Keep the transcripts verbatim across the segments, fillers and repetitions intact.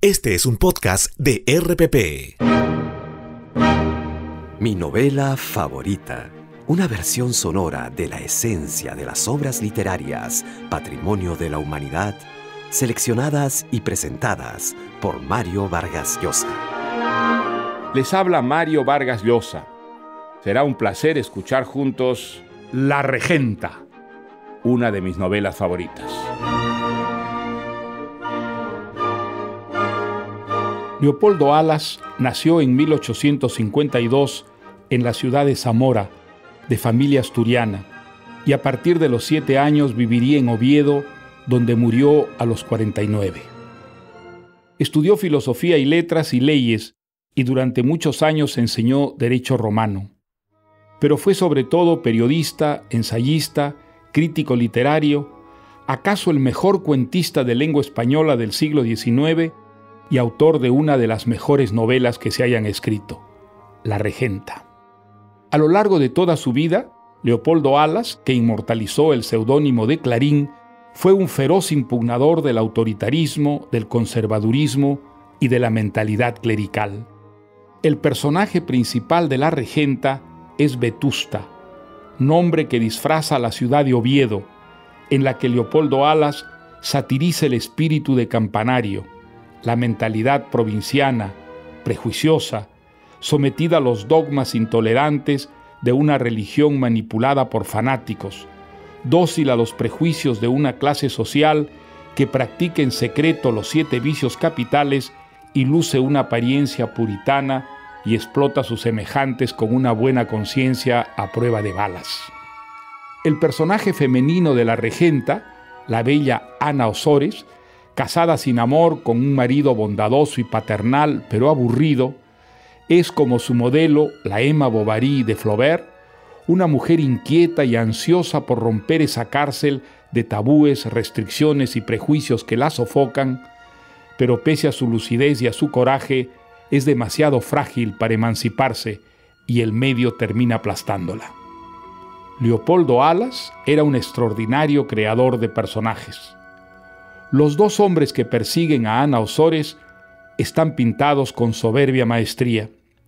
Este es un podcast de R P P. Mi novela favorita. Una versión sonora de la esencia de las obras literarias, patrimonio de la humanidad, seleccionadas y presentadas por Mario Vargas Llosa. Les habla Mario Vargas Llosa. Será un placer escuchar juntos La Regenta, una de mis novelas favoritas. Leopoldo Alas nació en mil ochocientos cincuenta y dos en la ciudad de Zamora, de familia asturiana, y a partir de los siete años viviría en Oviedo, donde murió a los cuarenta y nueve. Estudió filosofía y letras y leyes, y durante muchos años enseñó derecho romano. Pero fue sobre todo periodista, ensayista, crítico literario, acaso el mejor cuentista de lengua española del siglo diecinueve y autor de una de las mejores novelas que se hayan escrito, La Regenta. A lo largo de toda su vida, Leopoldo Alas, que inmortalizó el seudónimo de Clarín, fue un feroz impugnador del autoritarismo, del conservadurismo y de la mentalidad clerical. El personaje principal de La Regenta es Vetusta, nombre que disfraza la ciudad de Oviedo, en la que Leopoldo Alas satiriza el espíritu de campanario, la mentalidad provinciana, prejuiciosa, sometida a los dogmas intolerantes de una religión manipulada por fanáticos, dócil a los prejuicios de una clase social que practica en secreto los siete vicios capitales y luce una apariencia puritana y explota a sus semejantes con una buena conciencia a prueba de balas. El personaje femenino de La Regenta, la bella Ana Ozores, casada sin amor con un marido bondadoso y paternal pero aburrido, es como su modelo, la Emma Bovary de Flaubert, una mujer inquieta y ansiosa por romper esa cárcel de tabúes, restricciones y prejuicios que la sofocan, pero pese a su lucidez y a su coraje, es demasiado frágil para emanciparse y el medio termina aplastándola. Leopoldo Alas era un extraordinario creador de personajes. Los dos hombres que persiguen a Ana Ozores están pintados con soberbia maestría.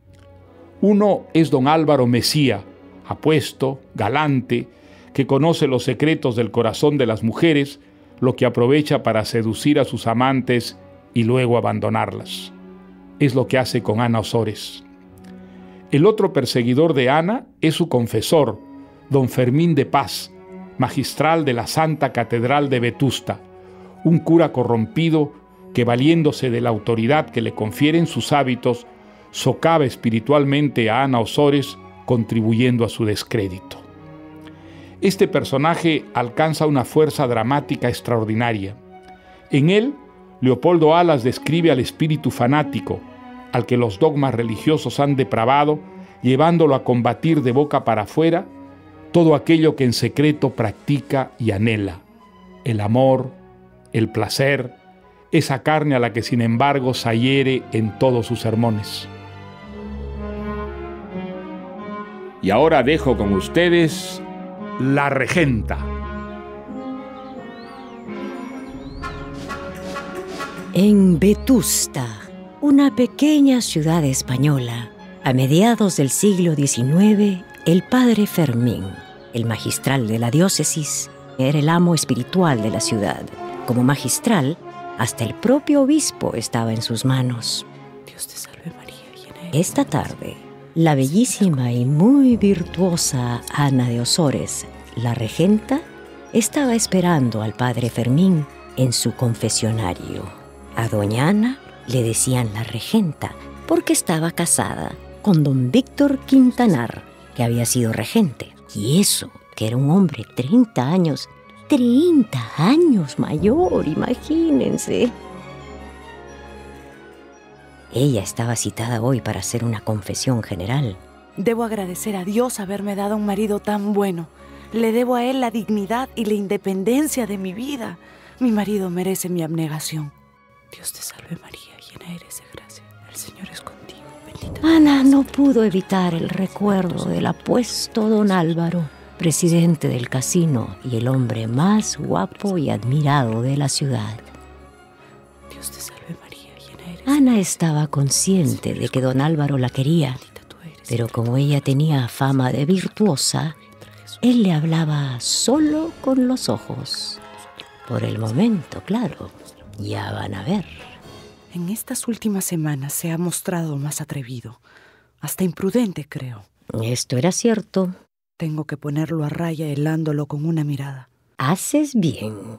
Uno es don Álvaro Mesía, apuesto, galante, que conoce los secretos del corazón de las mujeres, lo que aprovecha para seducir a sus amantes y luego abandonarlas. Es lo que hace con Ana Ozores. El otro perseguidor de Ana es su confesor, don Fermín de Paz, magistral de la Santa Catedral de Vetusta, un cura corrompido que, valiéndose de la autoridad que le confieren sus hábitos, socava espiritualmente a Ana Ozores, contribuyendo a su descrédito. Este personaje alcanza una fuerza dramática extraordinaria. En él, Leopoldo Alas describe al espíritu fanático, al que los dogmas religiosos han depravado, llevándolo a combatir de boca para afuera todo aquello que en secreto practica y anhela: el amor, el placer, esa carne a la que sin embargo se adhiere en todos sus sermones. Y ahora dejo con ustedes La Regenta. En Vetusta, una pequeña ciudad española, a mediados del siglo diecinueve, el padre Fermín, el magistral de la diócesis, era el amo espiritual de la ciudad. Como magistral, hasta el propio obispo estaba en sus manos. Dios te salve María, llena eres. Esta tarde, la bellísima y muy virtuosa Ana de Ozores, la regenta, estaba esperando al padre Fermín en su confesionario. A doña Ana le decían la regenta porque estaba casada con don Víctor Quintanar, que había sido regente. Y eso, que era un hombre treinta años treinta años mayor, imagínense. Ella estaba citada hoy para hacer una confesión general. Debo agradecer a Dios haberme dado un marido tan bueno. Le debo a él la dignidad y la independencia de mi vida. Mi marido merece mi abnegación. Dios te salve María, llena eres de gracia. El Señor es contigo. Bendita. Ana no pudo evitar el recuerdo del apuesto don Álvaro, presidente del casino y el hombre más guapo y admirado de la ciudad. Dios te salve María, llena Ana estaba consciente de que don Álvaro la quería, pero como ella tenía fama de virtuosa, él le hablaba solo con los ojos. Por el momento, claro, ya van a ver. En estas últimas semanas se ha mostrado más atrevido, hasta imprudente, creo. Esto era cierto. Tengo que ponerlo a raya helándolo con una mirada. Haces bien.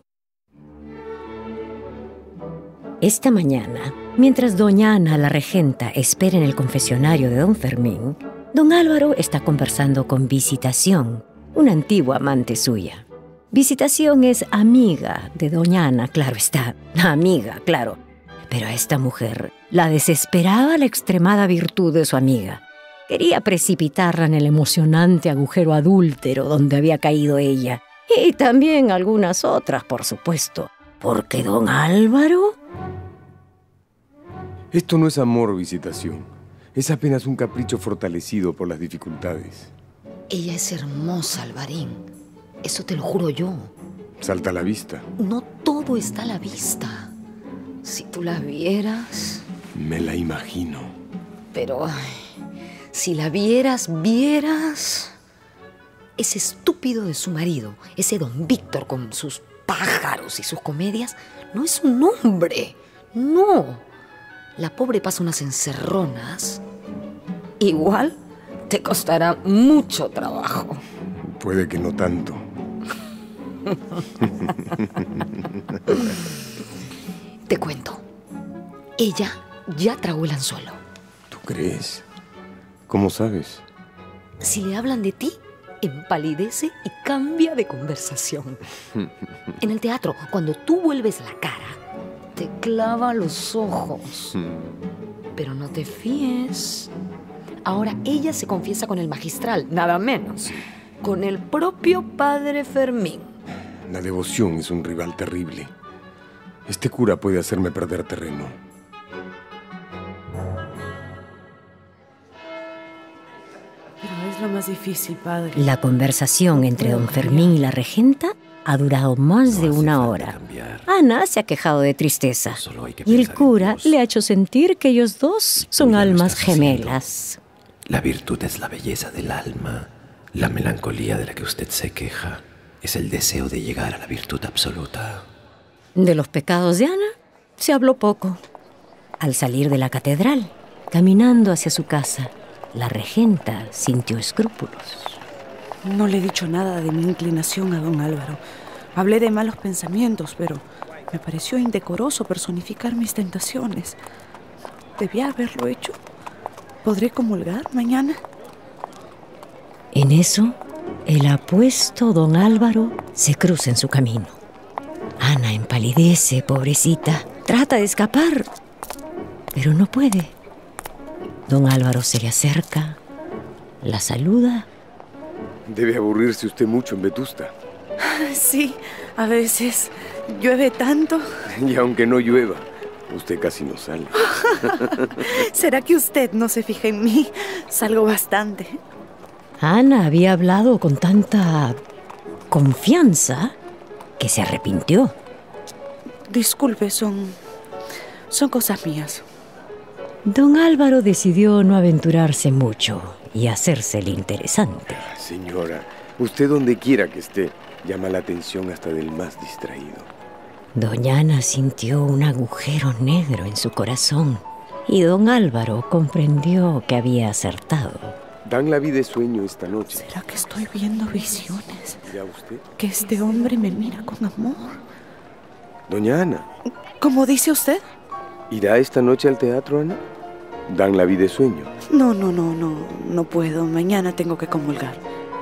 Esta mañana, mientras doña Ana, la regenta, espera en el confesionario de don Fermín, don Álvaro está conversando con Visitación, una antigua amante suya. Visitación es amiga de doña Ana, claro está, amiga, claro. Pero a esta mujer la desesperaba la extremada virtud de su amiga. Quería precipitarla en el emocionante agujero adúltero donde había caído ella. Y también algunas otras, por supuesto. Porque don Álvaro... Esto no es amor, Visitación. Es apenas un capricho fortalecido por las dificultades. Ella es hermosa, Alvarín. Eso te lo juro yo. Salta a la vista. No todo está a la vista. Si tú la vieras... Me la imagino. Pero... ay, si la vieras, vieras... Ese estúpido de su marido, ese don Víctor con sus pájaros y sus comedias, no es un hombre. No. La pobre pasa unas encerronas. Igual te costará mucho trabajo. Puede que no tanto. Te cuento. Ella ya tragó el anzuelo. ¿Tú crees? ¿Cómo sabes? Si le hablan de ti, empalidece y cambia de conversación. En el teatro, cuando tú vuelves la cara, te clava los ojos. Pero no te fíes. Ahora ella se confiesa con el magistral, nada menos. Con el propio padre Fermín. La devoción es un rival terrible. Este cura puede hacerme perder terreno. Pero es lo más difícil, padre. La conversación entre don Fermín y la regenta ha durado más de una hora. Ana se ha quejado de tristeza y el cura le ha hecho sentir que ellos dos son almas gemelas. La virtud es la belleza del alma. La melancolía de la que usted se queja es el deseo de llegar a la virtud absoluta. De los pecados de Ana se habló poco. Al salir de la catedral, caminando hacia su casa, la regenta sintió escrúpulos. No le he dicho nada de mi inclinación a don Álvaro. Hablé de malos pensamientos, pero me pareció indecoroso personificar mis tentaciones. ¿Debía haberlo hecho? ¿Podré comulgar mañana? En eso, el apuesto don Álvaro se cruza en su camino. Ana empalidece, pobrecita. Trata de escapar, pero no puede. Don Álvaro se le acerca, la saluda. Debe aburrirse usted mucho en Vetusta. Sí, a veces llueve tanto. Y aunque no llueva, usted casi no sale. ¿Será que usted no se fija en mí? Salgo bastante. Ana había hablado con tanta confianza que se arrepintió. Disculpe, son... son cosas mías. Don Álvaro decidió no aventurarse mucho y hacerse el interesante. Señora, usted donde quiera que esté, llama la atención hasta del más distraído. Doña Ana sintió un agujero negro en su corazón y don Álvaro comprendió que había acertado. Dan la vida de sueño esta noche. ¿Será que estoy viendo visiones? ¿Ya usted? Que este hombre me mira con amor. Doña Ana. ¿Cómo dice usted? ¿Irá esta noche al teatro, Ana? Dan la vida de sueño. No, no, no, no, no puedo. Mañana tengo que comulgar.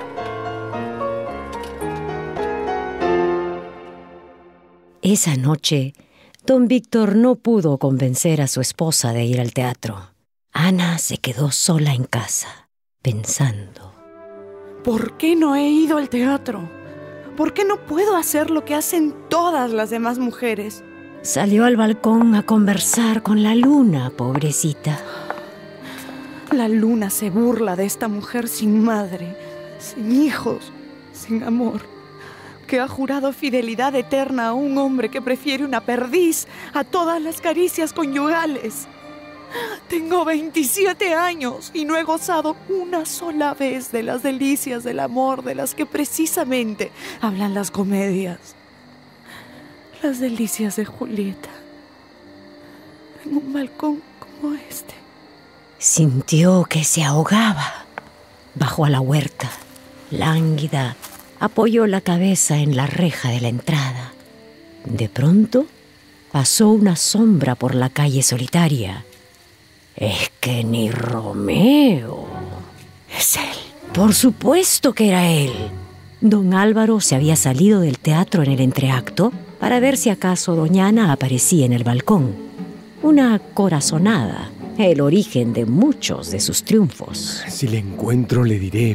Esa noche, don Víctor no pudo convencer a su esposa de ir al teatro. Ana se quedó sola en casa, pensando. ¿Por qué no he ido al teatro? ¿Por qué no puedo hacer lo que hacen todas las demás mujeres? Salió al balcón a conversar con la luna, pobrecita. La luna se burla de esta mujer sin madre, sin hijos, sin amor. que ha jurado fidelidad eterna a un hombre que prefiere una perdiz a todas las caricias conyugales. Tengo veintisiete años y no he gozado una sola vez de las delicias del amor de las que precisamente hablan las comedias. Las delicias de Julieta en un balcón como este. Sintió que se ahogaba. Bajó a la huerta, lánguida, apoyó la cabeza en la reja de la entrada. De pronto, pasó una sombra por la calle solitaria. Es que ni Romeo. Es él. Por supuesto que era él. Don Álvaro se había salido del teatro en el entreacto para ver si acaso doña Ana aparecía en el balcón. Una corazonada, el origen de muchos de sus triunfos. Si la encuentro, le diré...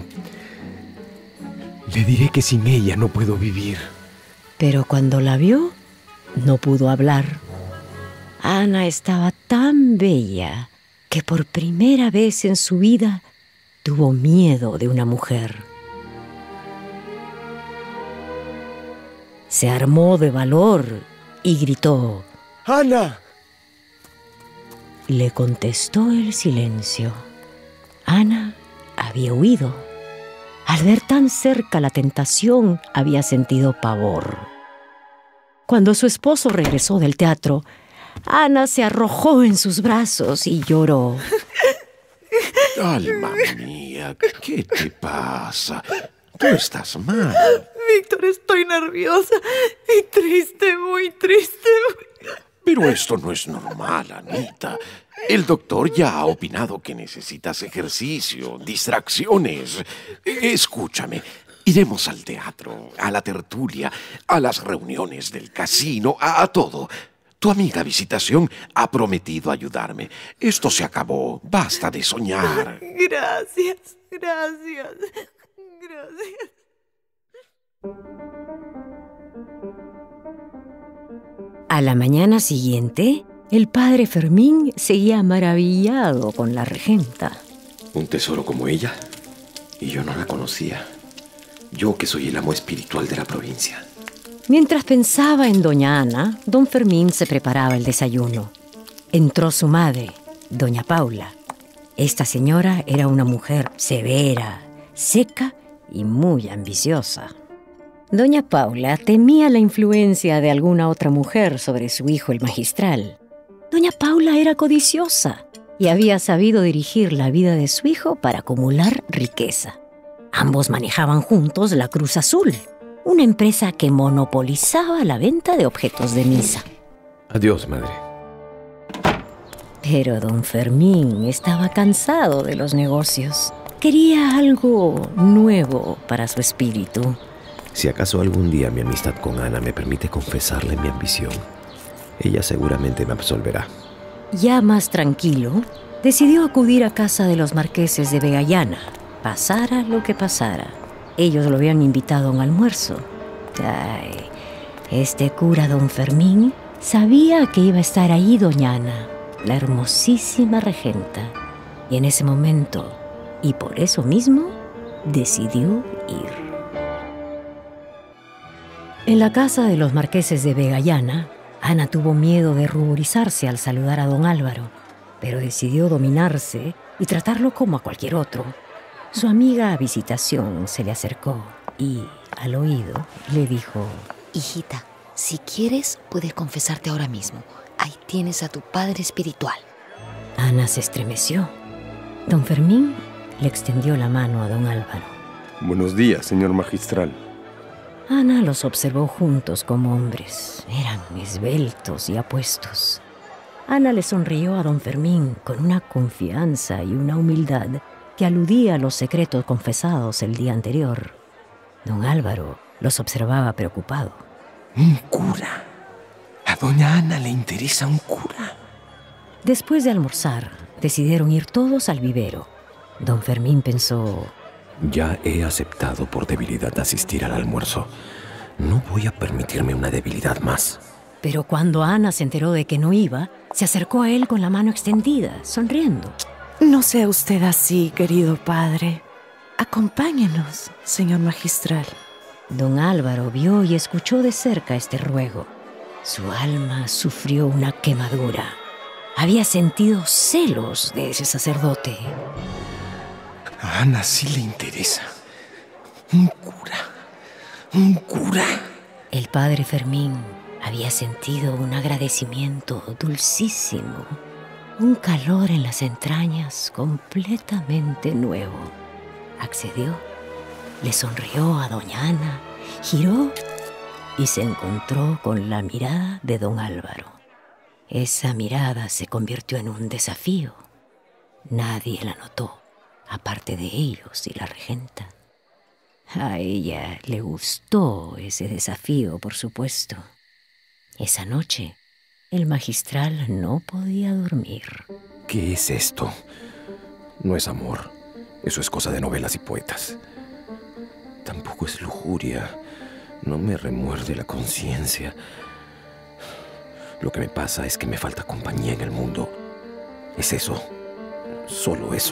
Le diré que sin ella no puedo vivir. Pero cuando la vio, no pudo hablar. Ana estaba tan bella que por primera vez en su vida tuvo miedo de una mujer. Se armó de valor y gritó: ¡Ana! Le contestó el silencio. Ana había huido. Al ver tan cerca la tentación, había sentido pavor. Cuando su esposo regresó del teatro, Ana se arrojó en sus brazos y lloró. Alma mía, ¿qué te pasa? Tú estás mal. Víctor, estoy nerviosa y triste, muy triste. Pero esto no es normal, Anita. El doctor ya ha opinado que necesitas ejercicio, distracciones. Escúchame, iremos al teatro, a la tertulia, a las reuniones del casino, a, a todo. Tu amiga Visitación ha prometido ayudarme. Esto se acabó. Basta de soñar. Gracias, gracias, gracias. A la mañana siguiente, el padre Fermín seguía maravillado con la regenta. Un tesoro como ella, y yo no la conocía. Yo que soy el amo espiritual de la provincia. Mientras pensaba en doña Ana, don Fermín se preparaba el desayuno. Entró su madre, doña Paula. Esta señora era una mujer severa, seca y muy ambiciosa. Doña Paula temía la influencia de alguna otra mujer sobre su hijo el magistral. Doña Paula era codiciosa y había sabido dirigir la vida de su hijo para acumular riqueza. Ambos manejaban juntos la Cruz Azul, una empresa que monopolizaba la venta de objetos de misa. Adiós, madre. Pero don Fermín estaba cansado de los negocios. Quería algo nuevo para su espíritu. Si acaso algún día mi amistad con Ana me permite confesarle mi ambición, ella seguramente me absolverá. Ya más tranquilo, decidió acudir a casa de los marqueses de Vegallana, pasara lo que pasara. Ellos lo habían invitado a un almuerzo. Ay, este cura don Fermín sabía que iba a estar ahí doña Ana, la hermosísima regenta. Y en ese momento, y por eso mismo, decidió ir. En la casa de los marqueses de Vegallana, Ana tuvo miedo de ruborizarse al saludar a don Álvaro, pero decidió dominarse y tratarlo como a cualquier otro. Su amiga Visitación se le acercó y, al oído, le dijo: Hijita, si quieres, puedes confesarte ahora mismo. Ahí tienes a tu padre espiritual. Ana se estremeció. Don Fermín le extendió la mano a don Álvaro. Buenos días, señor magistral. Ana los observó juntos como hombres. Eran esbeltos y apuestos. Ana le sonrió a don Fermín con una confianza y una humildad que aludía a los secretos confesados el día anterior. Don Álvaro los observaba preocupado. ¿Un cura? ¿A doña Ana le interesa un cura? Después de almorzar, decidieron ir todos al vivero. Don Fermín pensó: ya he aceptado por debilidad asistir al almuerzo. No voy a permitirme una debilidad más. Pero cuando Ana se enteró de que no iba, se acercó a él con la mano extendida, sonriendo. No sea usted así, querido padre. Acompáñenos, señor magistral. Don Álvaro vio y escuchó de cerca este ruego. Su alma sufrió una quemadura. Había sentido celos de ese sacerdote. A Ana sí le interesa. Un cura. Un cura. El padre Fermín había sentido un agradecimiento dulcísimo, un calor en las entrañas completamente nuevo. Accedió, le sonrió a doña Ana, giró y se encontró con la mirada de don Álvaro. Esa mirada se convirtió en un desafío. Nadie la notó, aparte de ellos y la regenta. A ella le gustó ese desafío, por supuesto. Esa noche, el magistral no podía dormir. ¿Qué es esto? No es amor. Eso es cosa de novelas y poetas. Tampoco es lujuria. No me remuerde la conciencia. Lo que me pasa es que me falta compañía en el mundo. Es eso. Solo eso.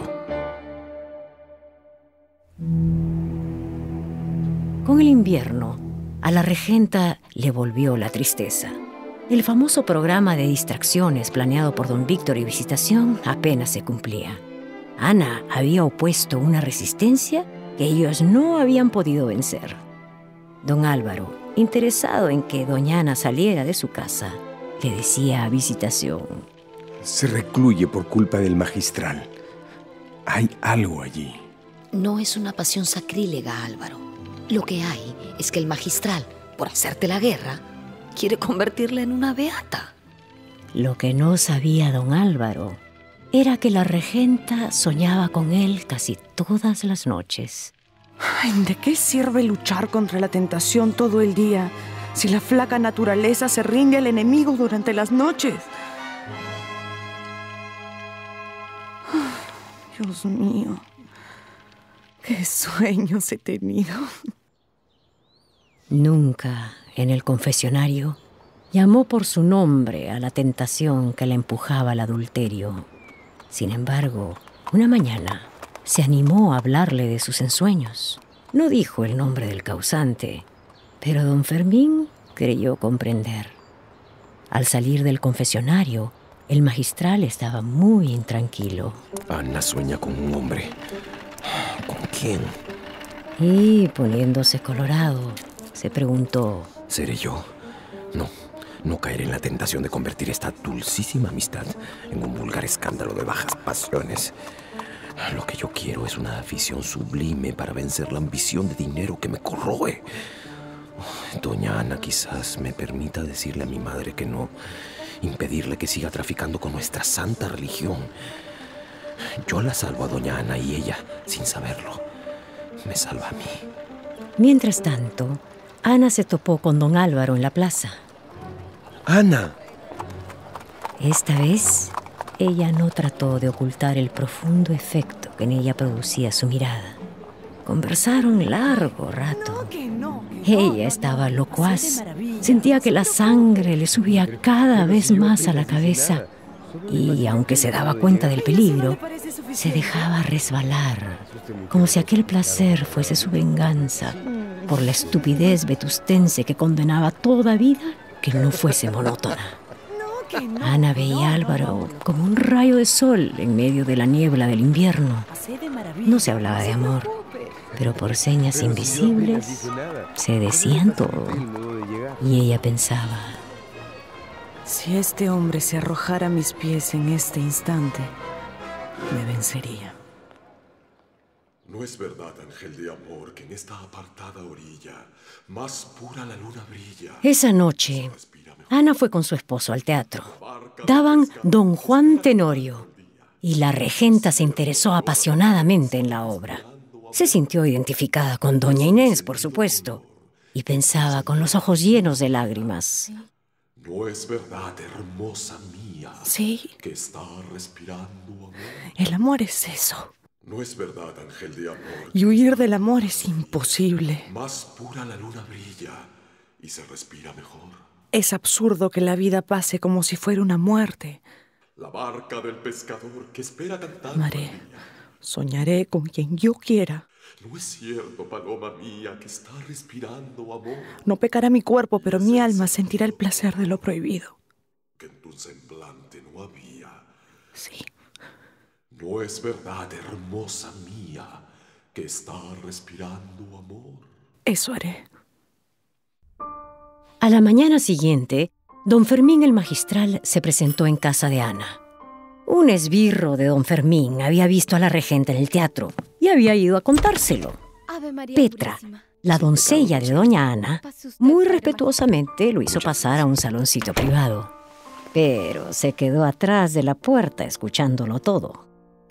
Con el invierno, a la regenta le volvió la tristeza. El famoso programa de distracciones planeado por don Víctor y Visitación apenas se cumplía. Ana había opuesto una resistencia que ellos no habían podido vencer. Don Álvaro, interesado en que doña Ana saliera de su casa, le decía a Visitación: Se recluye por culpa del magistral. Hay algo allí. No es una pasión sacrílega, Álvaro. Lo que hay es que el magistral, por hacerte la guerra, quiere convertirla en una beata. Lo que no sabía don Álvaro era que la regenta soñaba con él casi todas las noches. Ay, ¿de qué sirve luchar contra la tentación todo el día si la flaca naturaleza se rinde al enemigo durante las noches? Ay, Dios mío, qué sueños he tenido. Nunca en el confesionario llamó por su nombre a la tentación que la empujaba al adulterio. Sin embargo, una mañana se animó a hablarle de sus ensueños. No dijo el nombre del causante, pero don Fermín creyó comprender. Al salir del confesionario, el magistral estaba muy intranquilo. Ana sueña con un hombre. ¿Con quién? Y poniéndose colorado, se preguntó: ¿Seré yo? No, no caeré en la tentación de convertir esta dulcísima amistad en un vulgar escándalo de bajas pasiones. Lo que yo quiero es una afición sublime para vencer la ambición de dinero que me corroe. Doña Ana quizás me permita decirle a mi madre que no, impedirle que siga traficando con nuestra santa religión. Yo la salvo a doña Ana y ella, sin saberlo, me salva a mí. Mientras tanto, Ana se topó con don Álvaro en la plaza. ¡Ana! Esta vez, ella no trató de ocultar el profundo efecto que en ella producía su mirada. Conversaron largo rato. Ella estaba locuaz. Sentía que la sangre le subía cada vez más a la cabeza y, aunque se daba cuenta del peligro, se dejaba resbalar, como si aquel placer fuese su venganza por la estupidez vetustense que condenaba toda vida que no fuese monótona. Ana veía a Álvaro como un rayo de sol en medio de la niebla del invierno. No se hablaba de amor, pero por señas invisibles se decían todo. Y ella pensaba: si este hombre se arrojara a mis pies en este instante, me vencería. No es verdad, ángel de amor, que en esta apartada orilla más pura la luna brilla. Esa noche, Ana fue con su esposo al teatro. Daban Don Juan Tenorio y la regenta se interesó apasionadamente en la obra. Se sintió identificada con doña Inés, por supuesto, y pensaba con los ojos llenos de lágrimas: no es verdad, hermosa mía, sí, que está respirando amor. El amor es eso. No es verdad, ángel de amor. Y huir del amor es imposible. Más pura la luna brilla y se respira mejor. Es absurdo que la vida pase como si fuera una muerte. La barca del pescador que espera cantando. Amaré, soñaré con quien yo quiera. No es cierto, paloma mía, que está respirando amor. No pecará mi cuerpo, pero mi alma sentirá el placer de lo prohibido. Que en tu semblante no había. Sí. No es verdad, hermosa mía, que está respirando amor. Eso haré. A la mañana siguiente, don Fermín el magistral se presentó en casa de Ana. Un esbirro de don Fermín había visto a la regenta en el teatro y había ido a contárselo. Petra, la doncella de doña Ana, muy respetuosamente lo hizo pasar a un saloncito privado, pero se quedó atrás de la puerta escuchándolo todo.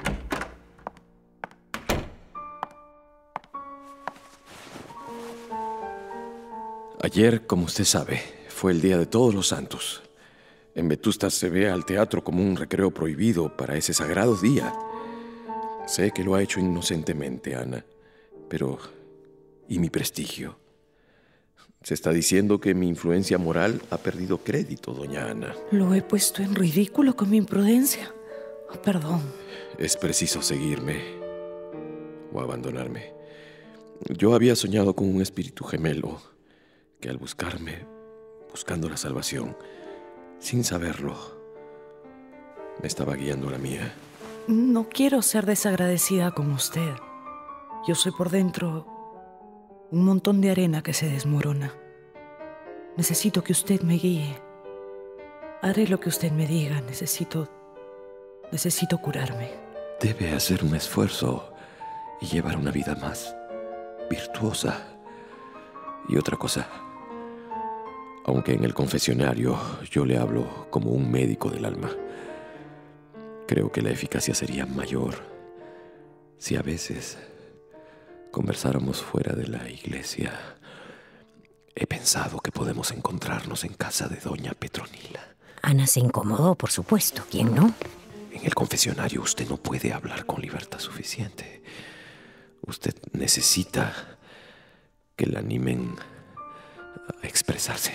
Ayer, como usted sabe, fue el Día de Todos los Santos. En Vetusta se ve al teatro como un recreo prohibido para ese sagrado día. Sé que lo ha hecho inocentemente, Ana, pero ¿y mi prestigio? Se está diciendo que mi influencia moral ha perdido crédito, doña Ana. Lo he puesto en ridículo con mi imprudencia. Oh, perdón. Es preciso seguirme o abandonarme. Yo había soñado con un espíritu gemelo que al buscarme, buscando la salvación, sin saberlo, me estaba guiando la mía. No quiero ser desagradecida con usted. Yo soy por dentro un montón de arena que se desmorona. Necesito que usted me guíe. Haré lo que usted me diga. Necesito... Necesito curarme. Debe hacer un esfuerzo y llevar una vida más virtuosa. Y otra cosa, aunque en el confesionario yo le hablo como un médico del alma, creo que la eficacia sería mayor si a veces conversáramos fuera de la iglesia. He pensado que podemos encontrarnos en casa de doña Petronila. Ana se incomodó, por supuesto. ¿Quién no? En el confesionario usted no puede hablar con libertad suficiente. Usted necesita que la animen a expresarse.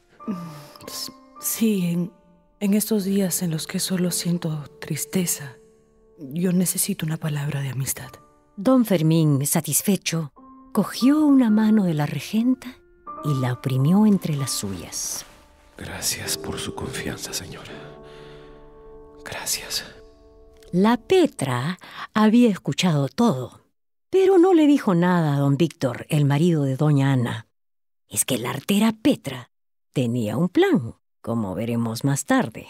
Sí, en, en estos días en los que solo siento tristeza, yo necesito una palabra de amistad. Don Fermín, satisfecho, cogió una mano de la regenta y la oprimió entre las suyas. Gracias por su confianza, señora. Gracias. La Petra había escuchado todo, pero no le dijo nada a don Víctor, el marido de doña Ana. Es que la artera Petra tenía un plan, como veremos más tarde.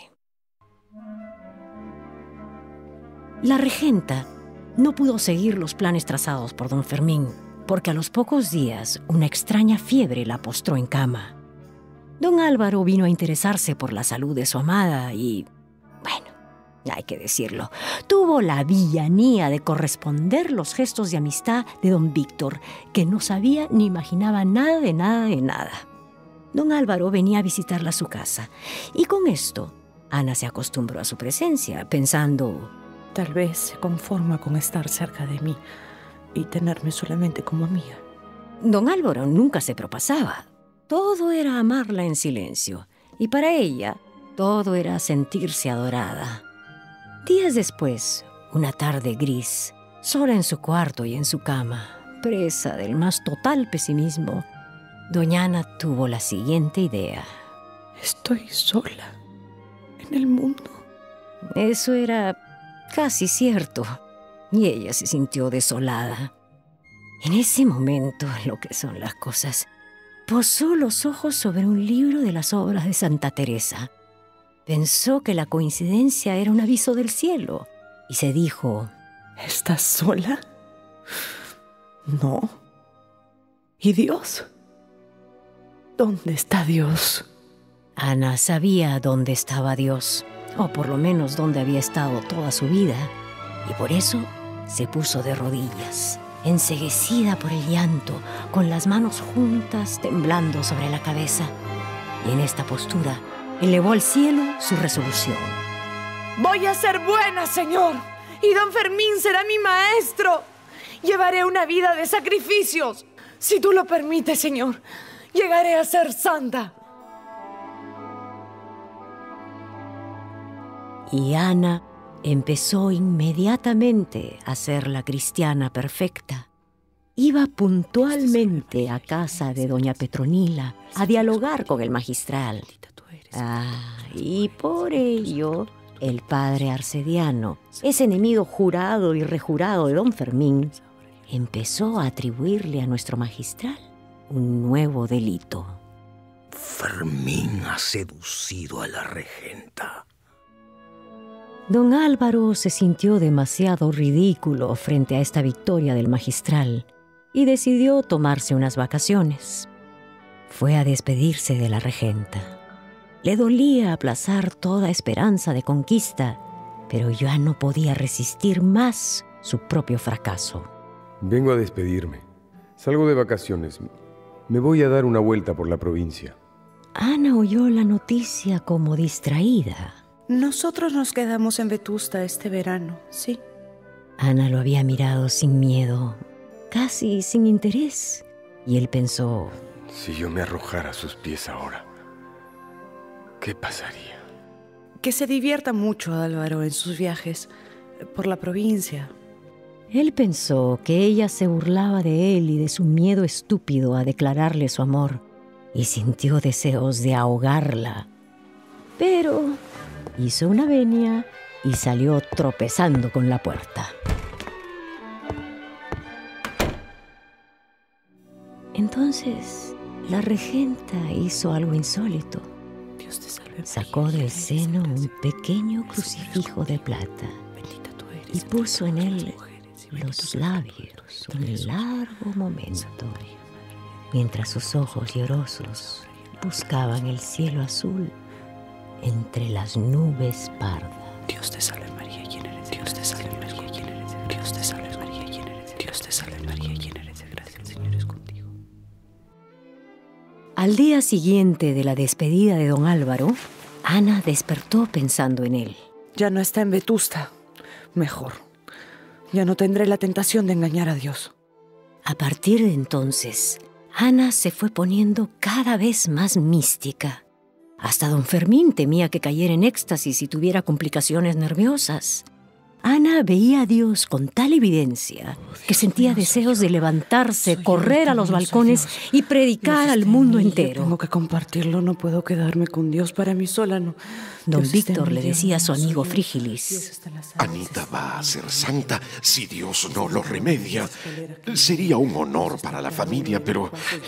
La regenta no pudo seguir los planes trazados por don Fermín, porque a los pocos días una extraña fiebre la postró en cama. Don Álvaro vino a interesarse por la salud de su amada y, bueno, hay que decirlo, tuvo la villanía de corresponder los gestos de amistad de don Víctor, que no sabía ni imaginaba nada de nada de nada. Don Álvaro venía a visitarla a su casa, y con esto Ana se acostumbró a su presencia, pensando: tal vez se conforma con estar cerca de mí y tenerme solamente como amiga. Don Álvaro nunca se propasaba. Todo era amarla en silencio, y para ella todo era sentirse adorada. Días después, una tarde gris, sola en su cuarto y en su cama, presa del más total pesimismo, doña Ana tuvo la siguiente idea. Estoy sola en el mundo. Eso era casi cierto, y ella se sintió desolada. En ese momento, lo que son las cosas, posó los ojos sobre un libro de las obras de Santa Teresa. Pensó que la coincidencia era un aviso del cielo y se dijo: ¿estás sola? No. ¿Y Dios? ¿Dónde está Dios? Ana sabía dónde estaba Dios, o por lo menos dónde había estado toda su vida, y por eso se puso de rodillas, enceguecida por el llanto, con las manos juntas temblando sobre la cabeza, y en esta postura elevó al cielo su resolución. Voy a ser buena, Señor, y don Fermín será mi maestro. Llevaré una vida de sacrificios. Si tú lo permites, Señor, llegaré a ser santa. Y Ana empezó inmediatamente a ser la cristiana perfecta. iba puntualmente a casa de doña Petronila a dialogar con el magistral. Ah, y por ello, el padre Arcediano, ese enemigo jurado y rejurado de don Fermín, empezó a atribuirle a nuestro magistral un nuevo delito. Fermín ha seducido a la regenta. Don Álvaro se sintió demasiado ridículo frente a esta victoria del magistral y decidió tomarse unas vacaciones. Fue a despedirse de la regenta. Le dolía aplazar toda esperanza de conquista, pero ya no podía resistir más su propio fracaso. Vengo a despedirme. Salgo de vacaciones. Me voy a dar una vuelta por la provincia. Ana oyó la noticia como distraída. Nosotros nos quedamos en Vetusta este verano, sí. Ana lo había mirado sin miedo, casi sin interés, y él pensó: si yo me arrojara a sus pies ahora, ¿qué pasaría? Que se divierta mucho Álvaro en sus viajes por la provincia. Él pensó que ella se burlaba de él y de su miedo estúpido a declararle su amor, y sintió deseos de ahogarla. Pero hizo una venia y salió tropezando con la puerta. Entonces, la regenta hizo algo insólito. Dios te salve, Sacó del seno un pequeño crucifijo de plata y puso en él los labios un largo momento, mientras sus ojos llorosos buscaban el cielo azul entre las nubes pardas. Dios te salve María, llena eres de Dios te salve María, llena eres de Dios te salve María, llena eres de Dios te salve María, llena eres de gracia, el Señor es contigo. Al día siguiente de la despedida de don Álvaro, Ana despertó pensando en él. Ya no está en Vetusta. Mejor. Ya no tendré la tentación de engañar a Dios. A partir de entonces, Ana se fue poniendo cada vez más mística. Hasta don Fermín temía que cayera en éxtasis y tuviera complicaciones nerviosas. Ana veía a Dios con tal evidencia que sentía deseos de levantarse, correr a los balcones y predicar al mundo entero. Tengo que compartirlo, no puedo quedarme con Dios para mí sola, no. Don Víctor le decía a su amigo Frígilis: Anita va a ser santa si Dios no lo remedia. Sería un honor para la familia, pero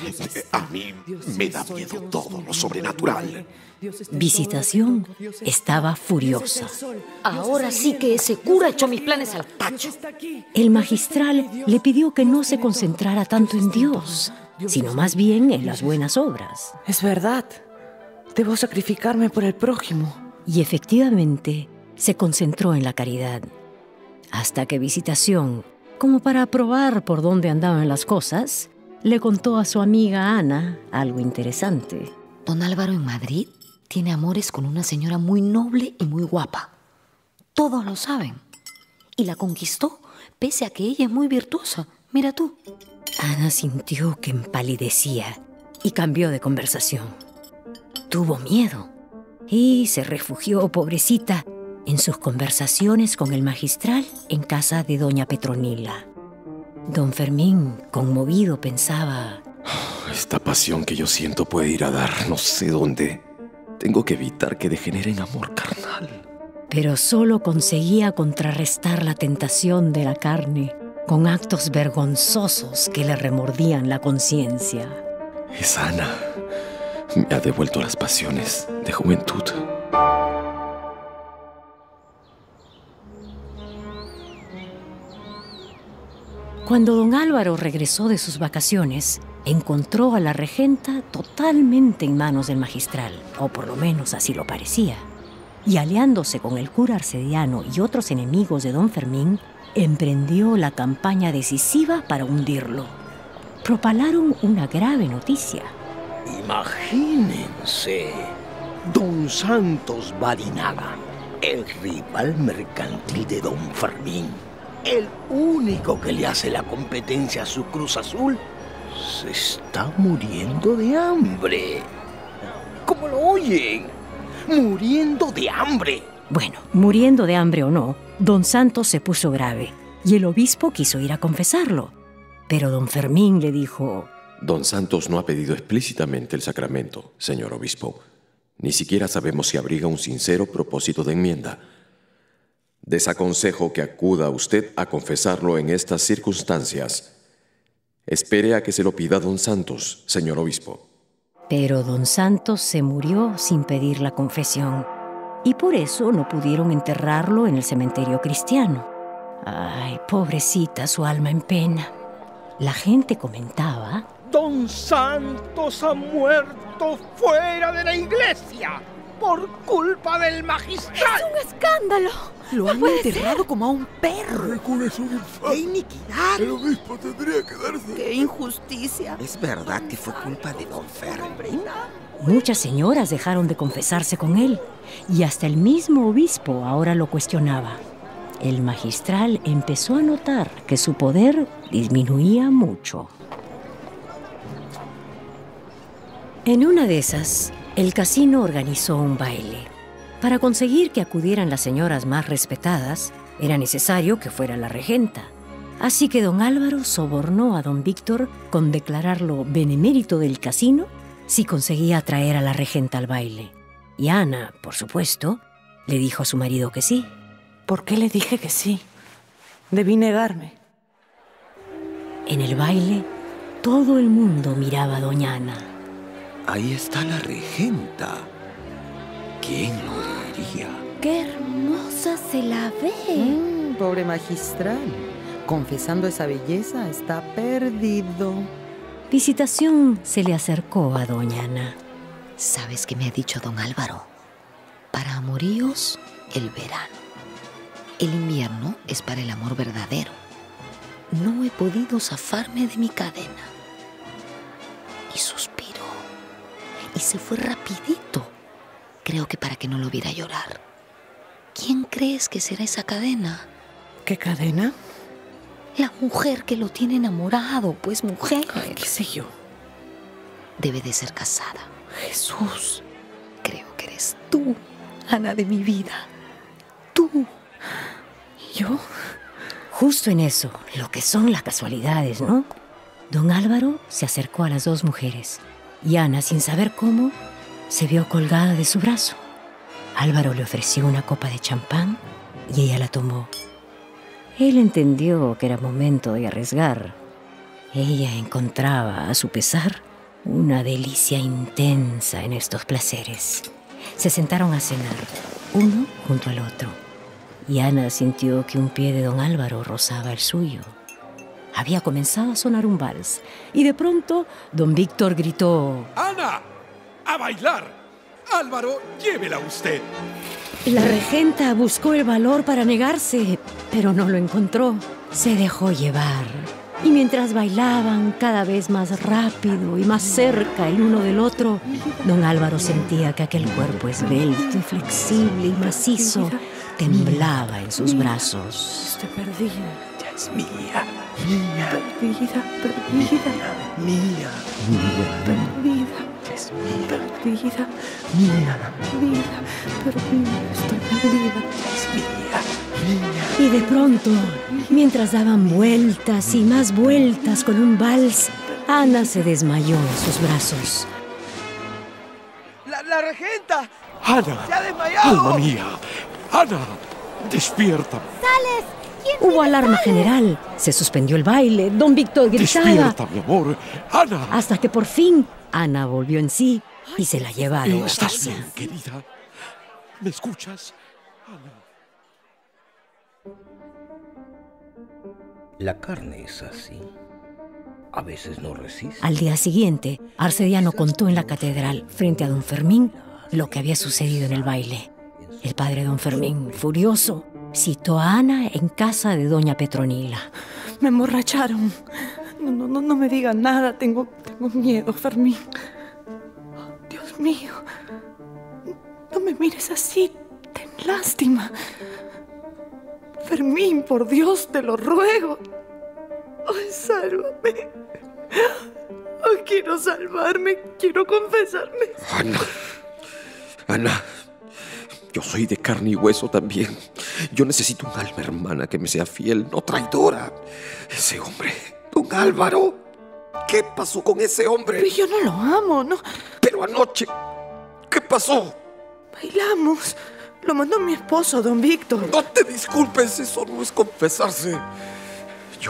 a mí me da miedo todo lo sobrenatural. Visitación estaba furiosa. Ahora sí que ese cura echó mis planes al tacho. El magistral le pidió que no se concentrara tanto en Dios, sino más bien en las buenas obras. Es verdad. Debo sacrificarme por el prójimo. Y efectivamente se concentró en la caridad. Hasta que Visitación, como para probar por dónde andaban las cosas, le contó a su amiga Ana algo interesante. Don Álvaro en Madrid tiene amores con una señora muy noble y muy guapa. Todos lo saben. Y la conquistó, pese a que ella es muy virtuosa. Mira tú. Ana sintió que empalidecía y cambió de conversación. Tuvo miedo y se refugió, pobrecita, en sus conversaciones con el magistral en casa de doña Petronila. Don Fermín, conmovido, pensaba: esta pasión que yo siento puede ir a dar no sé dónde. Tengo que evitar que degenere en amor carnal. Pero solo conseguía contrarrestar la tentación de la carne con actos vergonzosos que le remordían la conciencia. Es Ana. Me ha devuelto las pasiones de juventud. Cuando don Álvaro regresó de sus vacaciones, encontró a la regenta totalmente en manos del magistral, o por lo menos así lo parecía. Y aliándose con el cura Arcediano y otros enemigos de don Fermín, emprendió la campaña decisiva para hundirlo. Propalaron una grave noticia. Imagínense, don Santos Barinaga, el rival mercantil de don Fermín, el único que le hace la competencia a su Cruz Azul, se está muriendo de hambre. ¿Cómo lo oyen? ¡Muriendo de hambre! Bueno, muriendo de hambre o no, don Santos se puso grave y el obispo quiso ir a confesarlo. Pero don Fermín le dijo: Don Santos no ha pedido explícitamente el sacramento, señor obispo. Ni siquiera sabemos si abriga un sincero propósito de enmienda. Desaconsejo que acuda usted a confesarlo en estas circunstancias. Espere a que se lo pida don Santos, señor obispo. Pero don Santos se murió sin pedir la confesión, y por eso no pudieron enterrarlo en el cementerio cristiano. Ay, pobrecita, su alma en pena. La gente comentaba: Don Santos ha muerto fuera de la iglesia por culpa del magistral. ¡Es un escándalo! Lo han enterrado como a un perro. ¡Qué iniquidad! El obispo tendría que darse... ¡Qué injusticia! ¿Es verdad que fue culpa de don Fermín? Muchas señoras dejaron de confesarse con él, y hasta el mismo obispo ahora lo cuestionaba. El magistral empezó a notar que su poder disminuía mucho. En una de esas, el casino organizó un baile. Para conseguir que acudieran las señoras más respetadas, era necesario que fuera la regenta. Así que don Álvaro sobornó a don Víctor con declararlo benemérito del casino si conseguía atraer a la regenta al baile. Y Ana, por supuesto, le dijo a su marido que sí. ¿Por qué le dije que sí? Debí negarme. En el baile, todo el mundo miraba a doña Ana. Ahí está la regenta. ¿Quién lo diría? ¡Qué hermosa se la ve! Mm, pobre magistral. Confesando esa belleza, está perdido. Visitación se le acercó a doña Ana. ¿Sabes qué me ha dicho don Álvaro? Para amoríos, el verano. El invierno es para el amor verdadero. No he podido zafarme de mi cadena. Y suspiró. Y se fue rapidito. Creo que para que no lo viera llorar. ¿Quién crees que será esa cadena? ¿Qué cadena? La mujer que lo tiene enamorado, pues mujer. Ay, ¿qué sé yo? Debe de ser casada. Jesús. Creo que eres tú, Ana de mi vida. Tú. ¿Yo? Justo en eso, lo que son las casualidades, ¿no? Don Álvaro se acercó a las dos mujeres y Ana, sin saber cómo, se vio colgada de su brazo. Álvaro le ofreció una copa de champán y ella la tomó. Él entendió que era momento de arriesgar. Ella encontraba, a su pesar, una delicia intensa en estos placeres. Se sentaron a cenar, uno junto al otro, y Ana sintió que un pie de don Álvaro rozaba el suyo. Había comenzado a sonar un vals, y de pronto don Víctor gritó: ¡Ana! ¡A bailar! Álvaro, llévela usted. La regenta buscó el valor para negarse, pero no lo encontró. Se dejó llevar. Y mientras bailaban cada vez más rápido y más cerca el uno del otro, don Álvaro sentía que aquel cuerpo esbelto, flexible y macizo temblaba en sus brazos. Estoy perdida. Ya es mía. Mía. Perdida, perdida. Mía. Mía. Perdida. Es mía. Perdida. Mía. Perdida. Perdida. Estoy perdida. Es mía. Mía. Y de pronto, mientras daban vueltas y más vueltas con un vals, Ana se desmayó en sus brazos. ¡La, la regenta! ¡Ana! ¡Se ha desmayado! ¡Alma mía! ¡Ana! ¡Despierta! ¡Sales! ¿Quién Hubo me alarma sale? general. Se suspendió el baile. Don Víctor gritaba. ¡Despierta, mi amor! ¡Ana! Hasta que por fin Ana volvió en sí y se la llevaron a ¿Estás casa. bien, querida? ¿Me escuchas? Ana. La carne es así. A veces no resiste. Al día siguiente, Arcediano contó en la catedral, frente a don Fermín, lo que había sucedido en el baile. El padre don Fermín, furioso, citó a Ana en casa de doña Petronila. Me emborracharon. No, no, no, no me digan nada. Tengo, tengo miedo, Fermín. Oh, Dios mío. No me mires así. Ten lástima. Fermín, por Dios, te lo ruego. Ay, sálvame. Ay, quiero salvarme. Quiero confesarme. Ana. Ana. Yo soy de carne y hueso también. Yo necesito un alma hermana que me sea fiel, no traidora. Ese hombre... Don Álvaro, ¿qué pasó con ese hombre? Pero yo no lo amo, ¿no? Pero anoche, ¿qué pasó? Bailamos. Lo mandó mi esposo, don Víctor. No te disculpes, eso no es confesarse. Yo...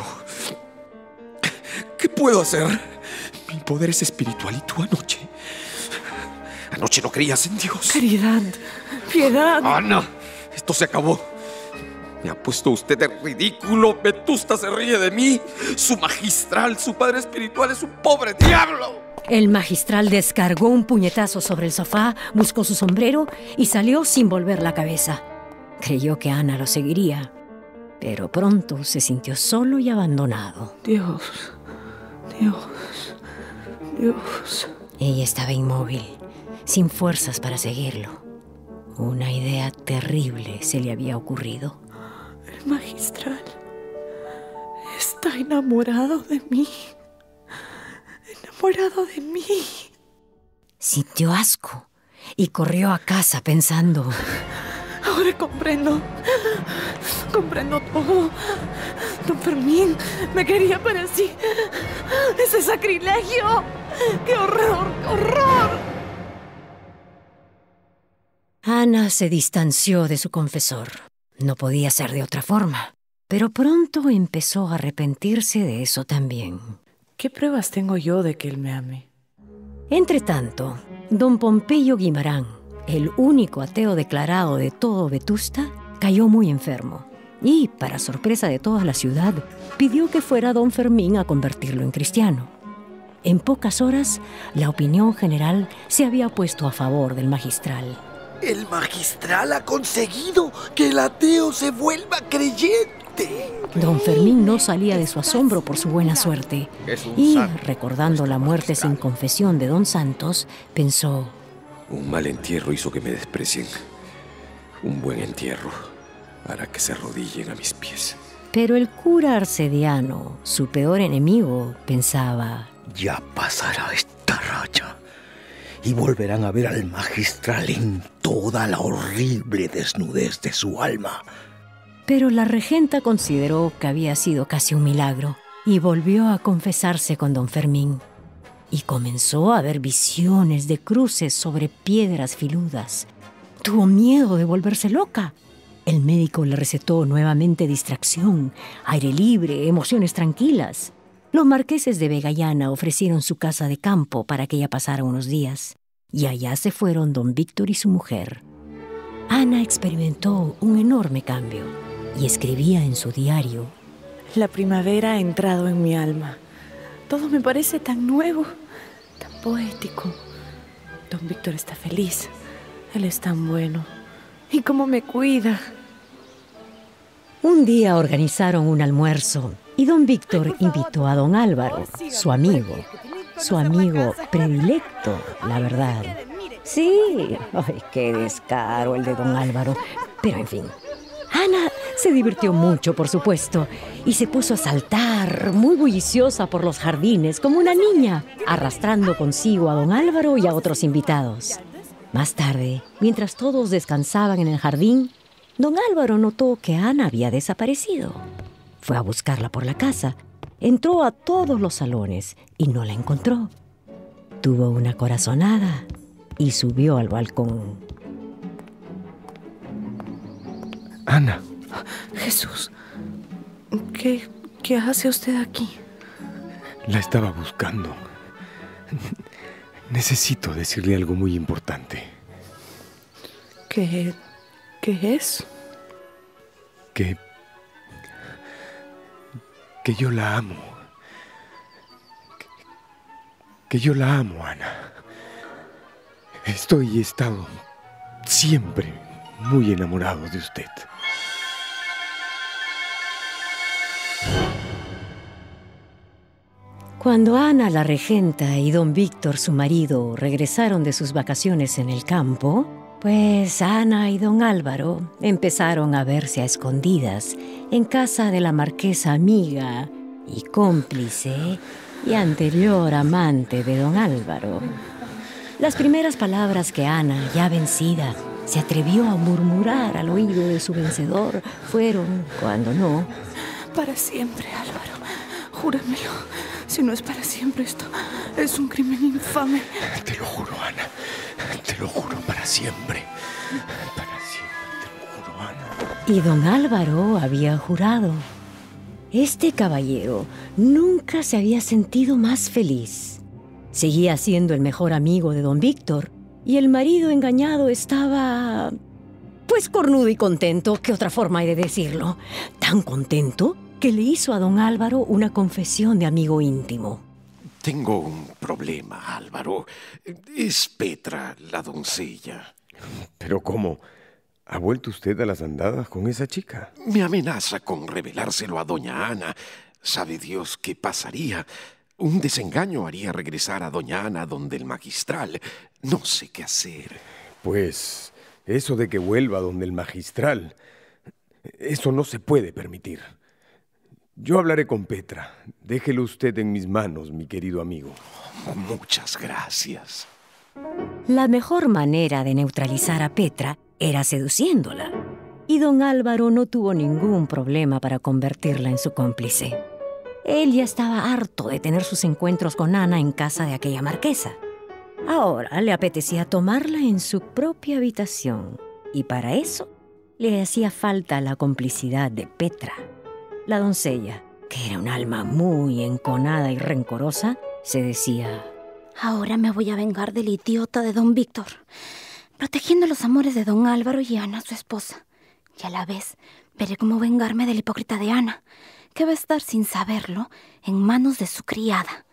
¿Qué puedo hacer? Mi poder es espiritual y tú anoche... Anoche no creías en Dios. Caridad, piedad. Ana, esto se acabó. Me ha puesto usted de ridículo. Vetusta se ríe de mí. Su magistral, su padre espiritual es un pobre diablo. El magistral descargó un puñetazo sobre el sofá, buscó su sombrero y salió sin volver la cabeza. Creyó que Ana lo seguiría, pero pronto se sintió solo y abandonado. Dios, Dios, Dios. Ella estaba inmóvil, sin fuerzas para seguirlo. Una idea terrible se le había ocurrido. El magistral está enamorado de mí. Enamorado de mí. Sintió asco y corrió a casa pensando: ahora comprendo. Comprendo todo. Don Fermín me quería para sí. ¡Ese sacrilegio! ¡Qué horror! ¡Qué horror! Ana se distanció de su confesor. No podía ser de otra forma, pero pronto empezó a arrepentirse de eso también. ¿Qué pruebas tengo yo de que él me ame? Entretanto, don Pompeyo Guimarán, el único ateo declarado de todo Vetusta, cayó muy enfermo y, para sorpresa de toda la ciudad, pidió que fuera don Fermín a convertirlo en cristiano. En pocas horas, la opinión general se había puesto a favor del magistral. El magistral ha conseguido que el ateo se vuelva creyente. Don Fermín no salía de su asombro por su buena suerte y, recordando la muerte sin confesión de don Santos, pensó: un mal entierro hizo que me desprecien. Un buen entierro hará que se arrodillen a mis pies. Pero el cura arcediano, su peor enemigo, pensaba: ya pasará esta raya y volverán a ver al magistral en toda la horrible desnudez de su alma. Pero la regenta consideró que había sido casi un milagro y volvió a confesarse con don Fermín. Y comenzó a ver visiones de cruces sobre piedras filudas. Tuvo miedo de volverse loca. El médico le recetó nuevamente distracción, aire libre, emociones tranquilas. Los marqueses de Vegallana ofrecieron su casa de campo para que ella pasara unos días. Y allá se fueron don Víctor y su mujer. Ana experimentó un enorme cambio y escribía en su diario: la primavera ha entrado en mi alma. Todo me parece tan nuevo, tan poético. Don Víctor está feliz. Él es tan bueno. ¿Y cómo me cuida? Un día organizaron un almuerzo y don Víctor invitó a don Álvaro, su amigo. Su amigo predilecto, la verdad. Sí, ay, qué descaro el de don Álvaro. Pero en fin, Ana se divirtió mucho, por supuesto, y se puso a saltar, muy bulliciosa por los jardines, como una niña, arrastrando consigo a don Álvaro y a otros invitados. Más tarde, mientras todos descansaban en el jardín, don Álvaro notó que Ana había desaparecido. Fue a buscarla por la casa. Entró a todos los salones y no la encontró. Tuvo una corazonada y subió al balcón. Ana. Jesús, ¿qué, qué hace usted aquí? La estaba buscando. Necesito decirle algo muy importante. ¿Qué, qué es? Que... Que yo la amo. Que, que yo la amo, Ana. Estoy y he estado siempre muy enamorado de usted. Cuando Ana, la regenta, y don Víctor, su marido, regresaron de sus vacaciones en el campo, pues Ana y don Álvaro empezaron a verse a escondidas en casa de la marquesa amiga y cómplice y anterior amante de don Álvaro. Las primeras palabras que Ana, ya vencida, se atrevió a murmurar al oído de su vencedor fueron, cuando no: para siempre, Álvaro. Júramelo. Si no es para siempre, esto es un crimen infame. Te lo juro, Ana. Te lo juro para siempre. Para siempre, te lo juro, Ana. Y don Álvaro había jurado. Este caballero nunca se había sentido más feliz. Seguía siendo el mejor amigo de don Víctor y el marido engañado estaba, pues, cornudo y contento. ¿Qué otra forma hay de decirlo? Tan contento que le hizo a don Álvaro una confesión de amigo íntimo. Tengo un problema, Álvaro. Es Petra, la doncella. ¿Pero cómo? ¿Ha vuelto usted a las andadas con esa chica? Me amenaza con revelárselo a doña Ana. ¿Sabe Dios qué pasaría? Un desengaño haría regresar a doña Ana donde el magistral. No sé qué hacer. Pues eso de que vuelva donde el magistral, eso no se puede permitir. Yo hablaré con Petra. Déjelo usted en mis manos, mi querido amigo. Muchas gracias. La mejor manera de neutralizar a Petra era seduciéndola, y don Álvaro no tuvo ningún problema para convertirla en su cómplice. Él ya estaba harto de tener sus encuentros con Ana en casa de aquella marquesa. Ahora le apetecía tomarla en su propia habitación, y para eso le hacía falta la complicidad de Petra. La doncella, que era un alma muy enconada y rencorosa, se decía: ahora me voy a vengar del idiota de don Víctor, protegiendo los amores de don Álvaro y Ana, su esposa. Y a la vez veré cómo vengarme del hipócrita de Ana, que va a estar sin saberlo en manos de su criada.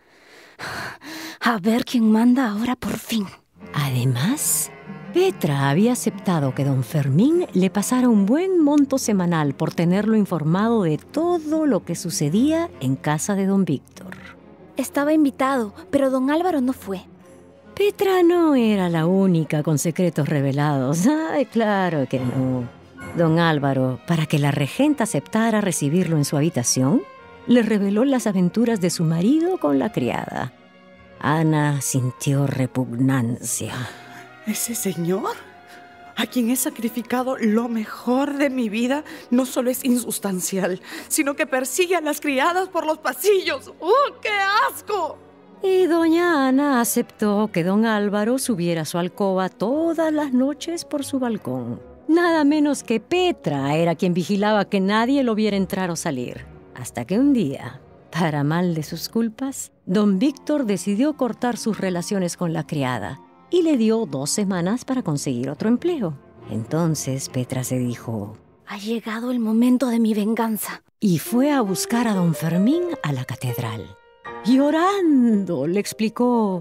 A ver quién manda ahora por fin. Además, Petra había aceptado que don Fermín le pasara un buen monto semanal por tenerlo informado de todo lo que sucedía en casa de don Víctor. Estaba invitado, pero don Álvaro no fue. Petra no era la única con secretos revelados. Ay, claro que no. Don Álvaro, para que la regenta aceptara recibirlo en su habitación, le reveló las aventuras de su marido con la criada. Ana sintió repugnancia. ¿Ese señor, a quien he sacrificado lo mejor de mi vida, no solo es insustancial, sino que persigue a las criadas por los pasillos? ¡Oh, qué asco! Y doña Ana aceptó que don Álvaro subiera a su alcoba todas las noches por su balcón. Nada menos que Petra era quien vigilaba que nadie lo viera entrar o salir. Hasta que un día, para mal de sus culpas, don Víctor decidió cortar sus relaciones con la criada y le dio dos semanas para conseguir otro empleo. Entonces Petra se dijo: ha llegado el momento de mi venganza. Y fue a buscar a don Fermín a la catedral. Llorando, le explicó: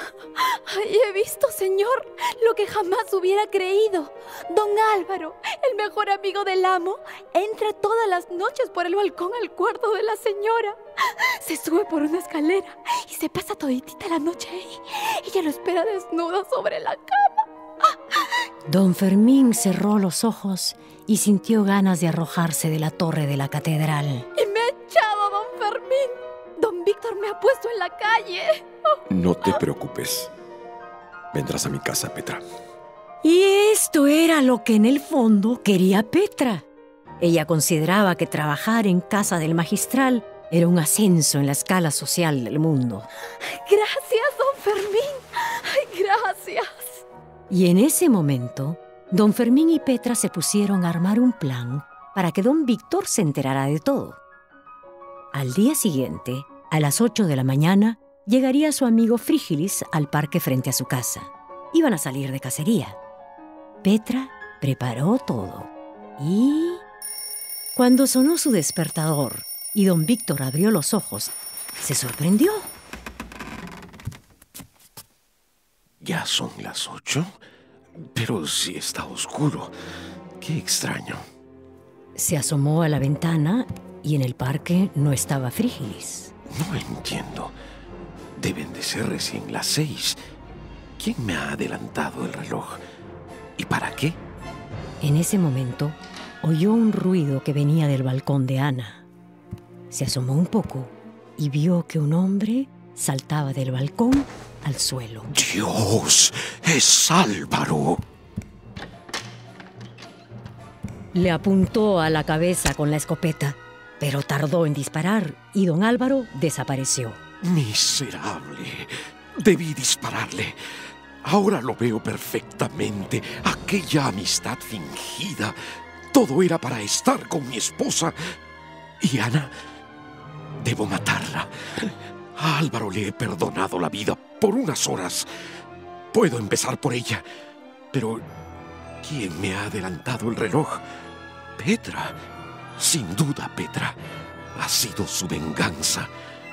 Ay, he visto, señor, lo que jamás hubiera creído. Don Álvaro, el mejor amigo del amo, entra todas las noches por el balcón al cuarto de la señora. Se sube por una escalera y se pasa toditita la noche ahí. Ella lo espera desnuda sobre la cama. Don Fermín cerró los ojos y sintió ganas de arrojarse de la torre de la catedral. Y me ha echado, don Fermín. Don Víctor me ha puesto en la calle. No te preocupes. Vendrás a mi casa, Petra. Y esto era lo que en el fondo quería Petra. Ella consideraba que trabajar en casa del magistral era un ascenso en la escala social del mundo. Gracias, don Fermín. Ay, gracias. Y en ese momento, don Fermín y Petra se pusieron a armar un plan para que don Víctor se enterara de todo. Al día siguiente, a las ocho de la mañana, llegaría su amigo Frígilis al parque frente a su casa. Iban a salir de cacería. Petra preparó todo y... cuando sonó su despertador y don Víctor abrió los ojos, se sorprendió. ¿Ya son las ocho? Pero sí está oscuro. Qué extraño. Se asomó a la ventana y en el parque no estaba Frígilis. No entiendo. Deben de ser recién las seis. ¿Quién me ha adelantado el reloj? ¿Y para qué? En ese momento, oyó un ruido que venía del balcón de Ana. Se asomó un poco y vio que un hombre saltaba del balcón al suelo. ¡Dios! ¡Es Álvaro! Le apuntó a la cabeza con la escopeta, pero tardó en disparar y don Álvaro desapareció. Miserable. Debí dispararle. Ahora lo veo perfectamente. Aquella amistad fingida. Todo era para estar con mi esposa. Y Ana, debo matarla. A Álvaro le he perdonado la vida por unas horas. Puedo empezar por ella. Pero, ¿quién me ha adelantado el reloj? Petra. Sin duda, Petra. Ha sido su venganza.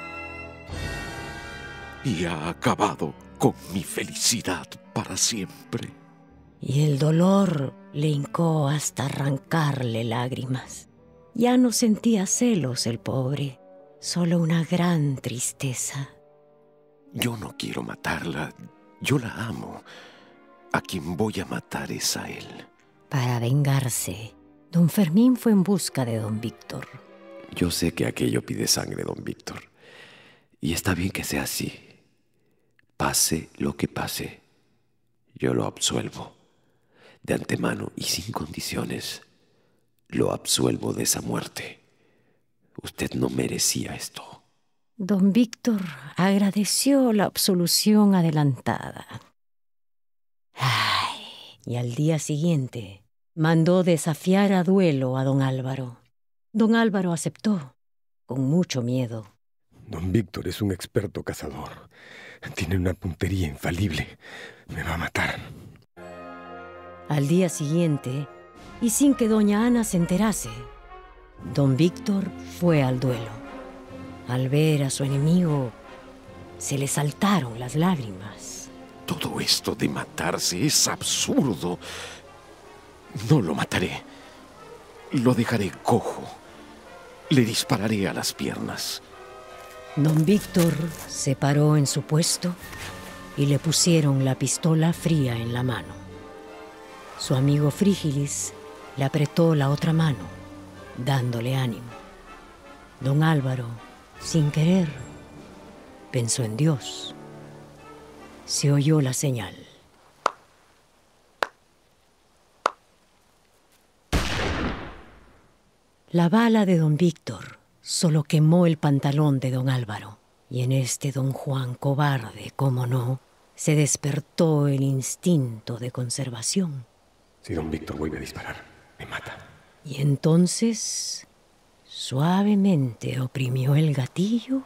Y ha acabado con mi felicidad para siempre. Y el dolor le hincó hasta arrancarle lágrimas. Ya no sentía celos el pobre, solo una gran tristeza. Yo no quiero matarla. Yo la amo. A quien voy a matar es a él. Para vengarse, don Fermín fue en busca de don Víctor. Yo sé que aquello pide sangre, don Víctor. Y está bien que sea así. Pase lo que pase, yo lo absuelvo. De antemano y sin condiciones, lo absuelvo de esa muerte. Usted no merecía esto. Don Víctor agradeció la absolución adelantada. Ay, y al día siguiente mandó desafiar a duelo a don Álvaro. Don Álvaro aceptó, con mucho miedo. Don Víctor es un experto cazador. Tiene una puntería infalible. Me va a matar. Al día siguiente, y sin que doña Ana se enterase, don Víctor fue al duelo. Al ver a su enemigo, se le saltaron las lágrimas. Todo esto de matarse es absurdo. No lo mataré. Lo dejaré cojo. Le dispararé a las piernas. Don Víctor se paró en su puesto y le pusieron la pistola fría en la mano. Su amigo Frígilis le apretó la otra mano, dándole ánimo. Don Álvaro, sin querer, pensó en Dios. Se oyó la señal. La bala de don Víctor solo quemó el pantalón de don Álvaro, y en este don Juan cobarde, como no, se despertó el instinto de conservación. Si don Víctor vuelve a disparar, me mata. Y entonces, suavemente oprimió el gatillo.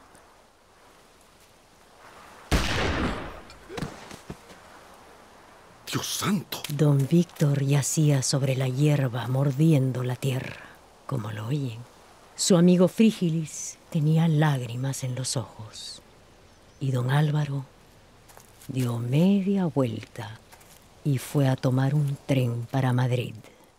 ¡Dios santo! Don Víctor yacía sobre la hierba mordiendo la tierra, como lo oyen. Su amigo Frígilis tenía lágrimas en los ojos y don Álvaro dio media vuelta y fue a tomar un tren para Madrid.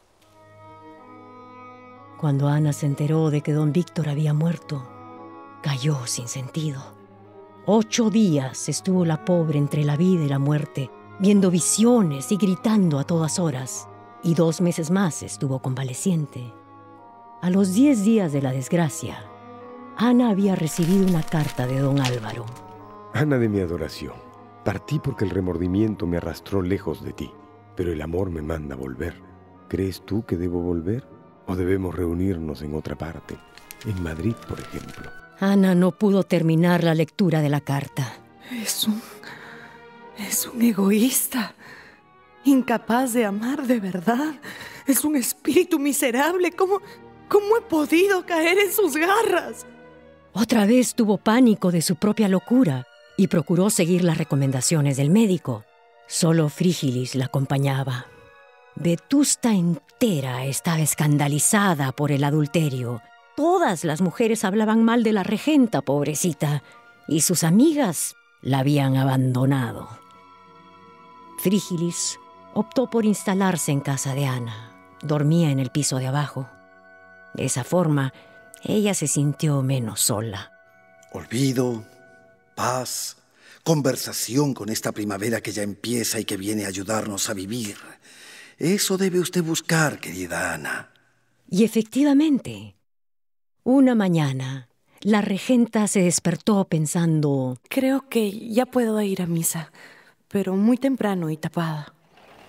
Cuando Ana se enteró de que don Víctor había muerto, cayó sin sentido. Ocho días estuvo la pobre entre la vida y la muerte, viendo visiones y gritando a todas horas, y dos meses más estuvo convaleciente. A los diez días de la desgracia, Ana había recibido una carta de don Álvaro. Ana de mi adoración, partí porque el remordimiento me arrastró lejos de ti, pero el amor me manda volver. ¿Crees tú que debo volver? ¿O debemos reunirnos en otra parte? En Madrid, por ejemplo. Ana no pudo terminar la lectura de la carta. Es un... es un egoísta. Incapaz de amar de verdad. Es un espíritu miserable. ¿Cómo... ¿Cómo he podido caer en sus garras? Otra vez tuvo pánico de su propia locura y procuró seguir las recomendaciones del médico. Solo Frígilis la acompañaba. Vetusta entera estaba escandalizada por el adulterio. Todas las mujeres hablaban mal de la regenta, pobrecita, y sus amigas la habían abandonado. Frígilis optó por instalarse en casa de Ana. Dormía en el piso de abajo. De esa forma, ella se sintió menos sola. Olvido, paz, conversación con esta primavera que ya empieza y que viene a ayudarnos a vivir. Eso debe usted buscar, querida Ana. Y efectivamente, una mañana, la regenta se despertó pensando... Creo que ya puedo ir a misa, pero muy temprano y tapada.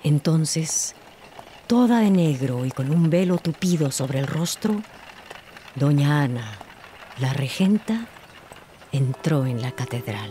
Entonces, toda de negro y con un velo tupido sobre el rostro, Doña Ana, la regenta, entró en la catedral.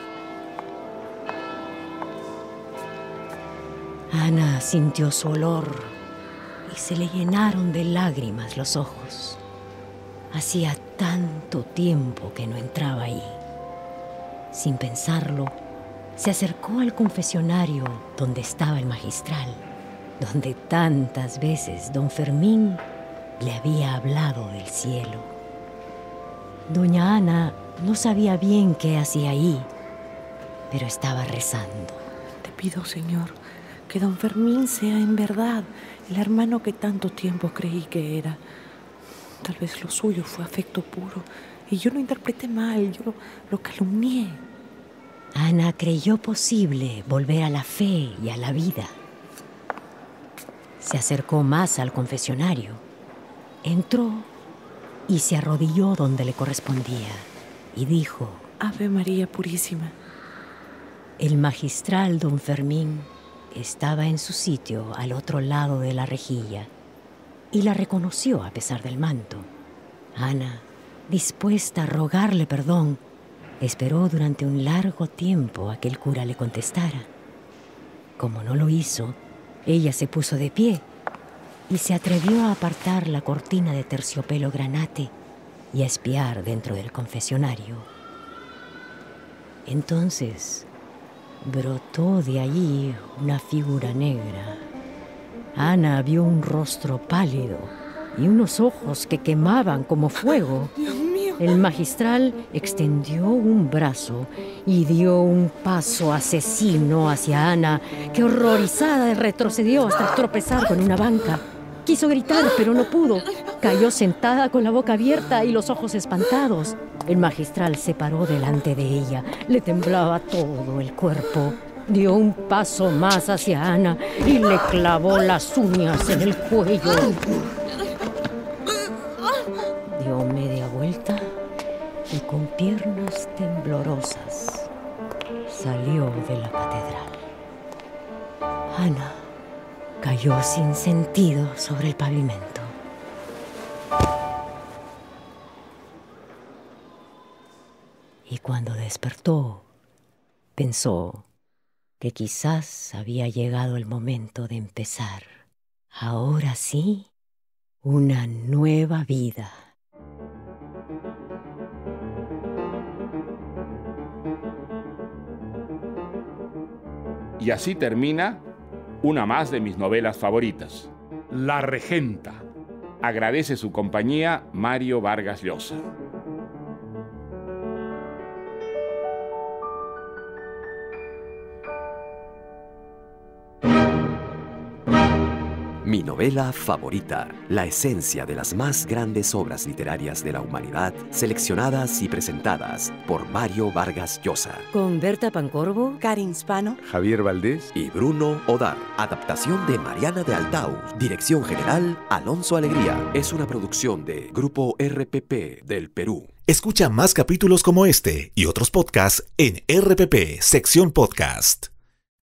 Ana sintió su olor y se le llenaron de lágrimas los ojos. Hacía tanto tiempo que no entraba ahí. Sin pensarlo, se acercó al confesionario donde estaba el magistral, donde tantas veces don Fermín le había hablado del cielo. Doña Ana no sabía bien qué hacía ahí, pero estaba rezando. Te pido, Señor, que don Fermín sea en verdad el hermano que tanto tiempo creí que era. Tal vez lo suyo fue afecto puro y yo lo interpreté mal, yo lo, lo calumnié. Ana creyó posible volver a la fe y a la vida. Se acercó más al confesionario, entró y se arrodilló donde le correspondía y dijo: Ave María Purísima. El magistral don Fermín estaba en su sitio al otro lado de la rejilla y la reconoció a pesar del manto. Ana, dispuesta a rogarle perdón, esperó durante un largo tiempo a que el cura le contestara. Como no lo hizo, ella se puso de pie y se atrevió a apartar la cortina de terciopelo granate y a espiar dentro del confesionario. Entonces brotó de allí una figura negra. Ana vio un rostro pálido y unos ojos que quemaban como fuego. Dios mío. El magistral extendió un brazo y dio un paso asesino hacia Ana, que horrorizada retrocedió hasta tropezar con una banca. Quiso gritar, pero no pudo. Cayó sentada con la boca abierta y los ojos espantados. El magistral se paró delante de ella. Le temblaba todo el cuerpo. Dio un paso más hacia Ana y le clavó las uñas en el cuello. Dio media vuelta y con piernas temblorosas salió de la catedral. Ana cayó sin sentido sobre el pavimento. Y cuando despertó, pensó que quizás había llegado el momento de empezar, ahora sí, una nueva vida. Y así termina una más de mis novelas favoritas, La Regenta. Agradece su compañía Mario Vargas Llosa. Mi novela favorita, la esencia de las más grandes obras literarias de la humanidad, seleccionadas y presentadas por Mario Vargas Llosa. Con Berta Pancorbo, Karin Spano, Javier Valdés y Bruno Odar. Adaptación de Mariana de Altau. Dirección general, Alonso Alegría. Es una producción de Grupo R P P del Perú. Escucha más capítulos como este y otros podcasts en R P P, sección podcast.